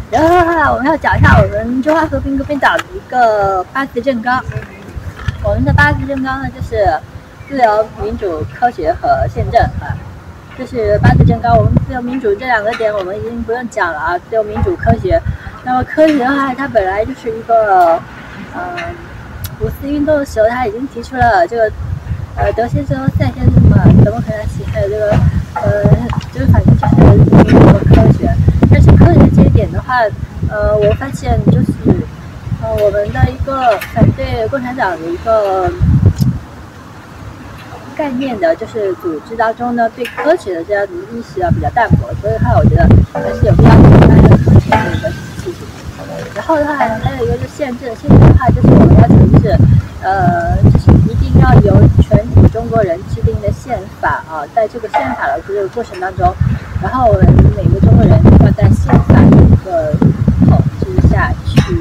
然后的话，我们要讲一下我们中华和平革命党的一个八字正纲。我们的八字正纲呢，就是自由、民主、科学和宪政啊，这是八字正纲。我们自由民主这两个点我们已经不用讲了啊，自由民主科学。那么科学的话，它本来就是一个五四运动的时候，他已经提出了这个德先生、赛先生嘛，怎么可能写还有这个就是反正就是民主和科学。但是科学这一点的话，我发现就是我们的一个反对共产党的一个概念的，就是组织当中呢，对科学的这样的意识比较淡薄，所以的话，我觉得还是有必要提倡科学的一个事情。然后的话，还有一个就是宪政，宪政的话就是我们要求就是一定要由全体中国人制定的宪法啊，在这个宪法的这个过程当中，然后我们每个中国人要在宪法的一个统治下去，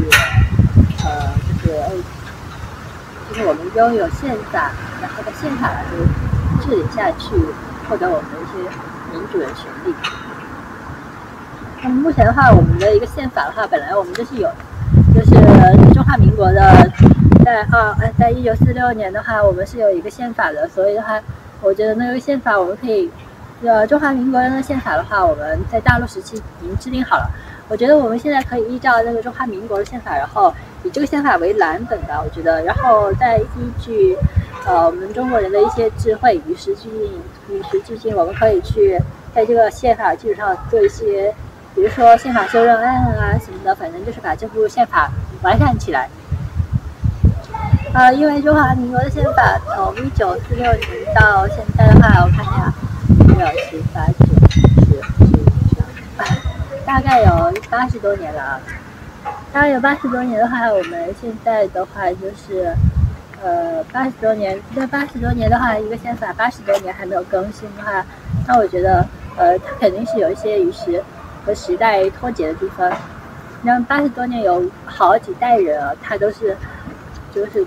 就是我们拥有宪法，然后在宪法的治理下去，获得我们的一些民主的权利。那么目前的话，我们的一个宪法的话，本来我们就是有的，就是中华民国的，在1946年的话，我们是有一个宪法的，所以的话，我觉得那个宪法我们可以，中华民国的宪法的话，我们在大陆时期已经制定好了。我觉得我们现在可以依照那个中华民国的宪法，然后以这个宪法为蓝本的，我觉得，然后再依据我们中国人的一些智慧，与时俱进，我们可以去在这个宪法基础上做一些，比如说宪法修正案啊什么的，反正就是把这部宪法完善起来。因为中华民国的宪法从1946年到现在的话，我看一下，6、7、8、9、10、大概有80多年了啊。大概有80多年的话，我们现在的话就是80多年，在80多年的话，一个宪法80多年还没有更新的话，那我觉得它肯定是有一些与时和时代脱节的地方。那80多年有好几代人啊，他都是就是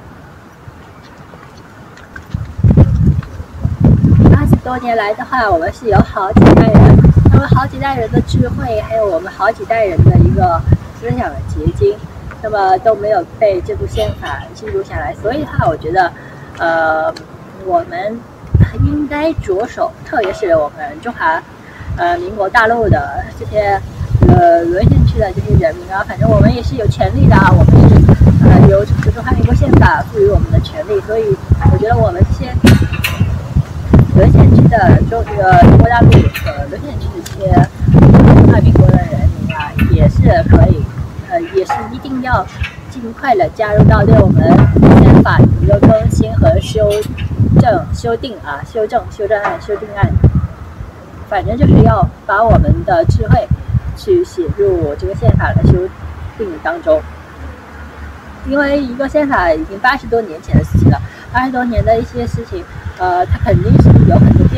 80多年来的话，我们是有好几代人，那么好几代人的智慧，还有我们好几代人的一个思想的结晶，那么都没有被这部宪法记录下来。所以的话，我觉得我们应该着手，特别是我们中华民国大陆的这些沦陷区的这些人民啊，反正我们也是有权利的啊，我们是由中华民国宪法赋予我们的权利，所以我觉得我们这些沦陷区的中国大陆沦陷区的这些中华民国的人民啊，也是可以也是一定要尽快的加入到对我们宪法的一个更新和修订案，反正就是要把我们的智慧去写入这个宪法的修订当中。因为一个宪法已经80多年前的事情了，80多年的一些事情，它肯定是有很多